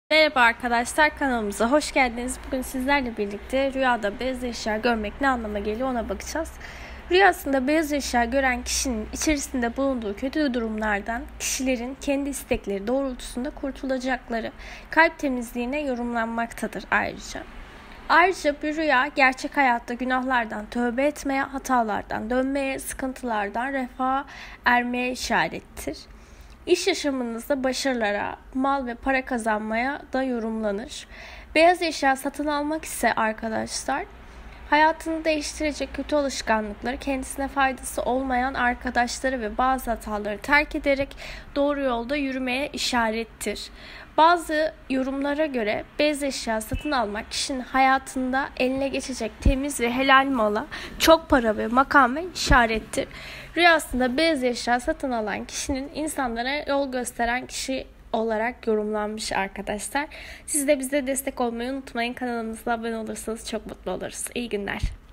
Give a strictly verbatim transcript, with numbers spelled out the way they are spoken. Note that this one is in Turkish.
Merhaba arkadaşlar, kanalımıza hoş geldiniz. Bugün sizlerle birlikte rüyada beyaz eşya görmek ne anlama geliyor ona bakacağız. Rüyasında beyaz eşya gören kişinin içerisinde bulunduğu kötü durumlardan kişilerin kendi istekleri doğrultusunda kurtulacakları kalp temizliğine yorumlanmaktadır ayrıca. Ayrıca bir rüya gerçek hayatta günahlardan tövbe etmeye, hatalardan dönmeye, sıkıntılardan refaha ermeye işarettir. İş yaşamınızda başarılara, mal ve para kazanmaya da yorumlanır. Beyaz eşya satın almak ise arkadaşlar, hayatını değiştirecek kötü alışkanlıkları, kendisine faydası olmayan arkadaşları ve bazı hataları terk ederek doğru yolda yürümeye işarettir. Bazı yorumlara göre beyaz eşya satın almak kişinin hayatında eline geçecek temiz ve helal mala, çok para ve makame işarettir. Rüyasında beyaz eşya satın alan kişinin insanlara yol gösteren kişi olarak yorumlanmış arkadaşlar. Siz de bize destek olmayı unutmayın. Kanalımıza abone olursanız çok mutlu oluruz. İyi günler.